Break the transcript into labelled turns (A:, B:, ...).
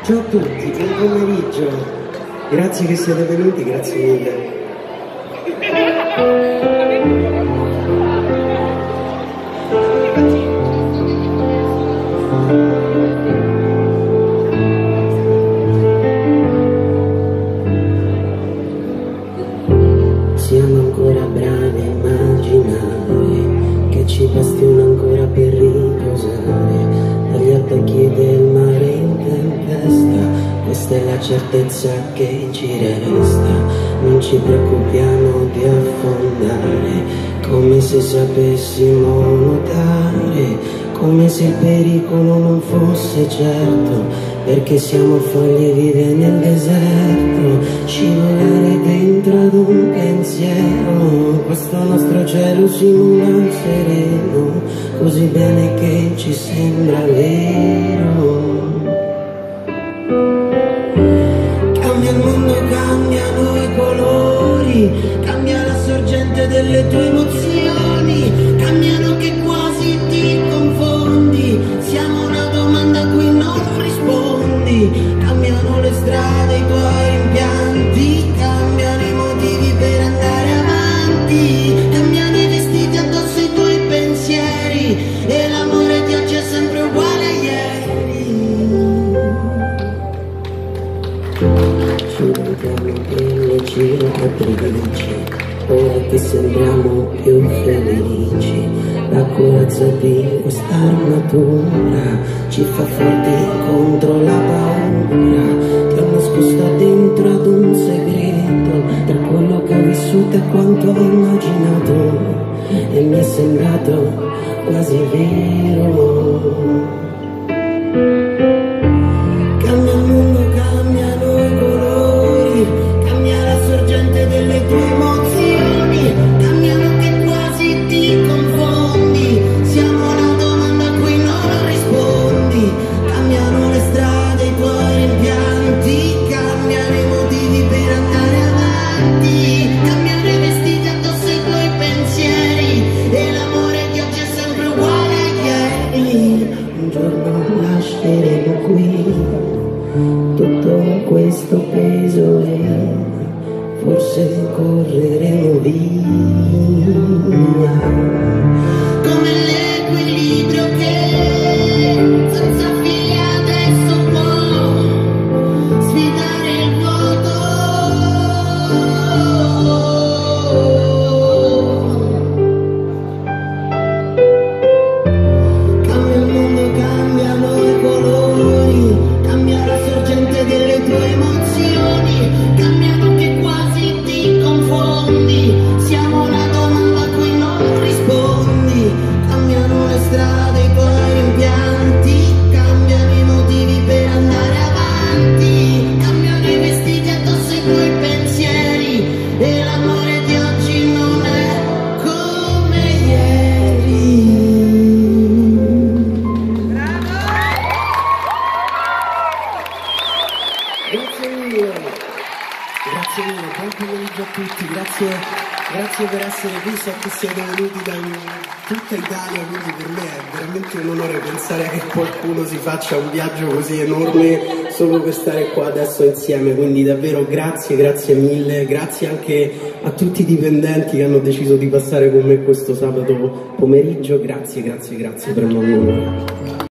A: Ciao a tutti, buon pomeriggio. Grazie che siete venuti, grazie mille. Siamo ancora bravi a immaginare che ci basti un ancora per riposare dagli attacchi del mare in tempesta. Questa è la certezza che ci resta. Non ci preoccupiamo di affondare, come se sapessimo nuotare, come se il pericolo non fosse certo, perché siamo foglie vive nel deserto. Scivolare dentro ad un pensiero, questo nostro cielo simula sereno, così bene che ci sembra vero. Cambia il mondo, cambiano i colori, cambia la sorgente delle tue emozioni, cambiano che quasi ti confondi, siamo una domanda a cui non rispondi, cambiano le strade, i tuoi rimpianti, cambiano i motivi per andare avanti, cambiano i vestiti addosso ai tuoi pensieri e l'amore di oggi è sempre uguale a ieri. Ci inventiamo delle cicatrici, ora che sembriamo più felici. La corazza di quest'armatura ci fa forti contro la paura. Ti ho nascosta dentro ad un segreto, tra quello che ho vissuto e quanto ho immaginato, e mi è sembrato quasi vero. Cambia il mondo, cambiano i colori, cambia la sorgente delle tue emozioni, cambiano che quasi ti confondi, siamo una domanda a cui non rispondi, cambiano le strade, i tuoi rimpianti, cambiano i motivi per andare avanti, cambiano i vestiti addosso ai tuoi pensieri e l'amore di oggi è sempre uguale a ieri. Un giorno lasceremo qui tutto questo peso e forse correremo via, come l'equilibrio che senza figli adesso può sfidare il vuoto. Cambia il mondo, cambiano i colori, cambia la sorgente delle tue emozioni, cambiano che quasi ti confondi, siamo una domanda a cui non rispondi, cambiano le strade, i tuoi rimpianti, cambiano i motivi per andare avanti, cambiano i vestiti addosso ai tuoi pensieri e l'amore di oggi non è come ieri. Grazie mille, buon pomeriggio a tutti, grazie per essere qui, so che siete venuti da tutta Italia, quindi per me è veramente un onore pensare che qualcuno si faccia un viaggio così enorme solo per stare qua adesso insieme, quindi davvero grazie mille, grazie anche a tutti i dipendenti che hanno deciso di passare con me questo sabato pomeriggio, grazie per il mio onore.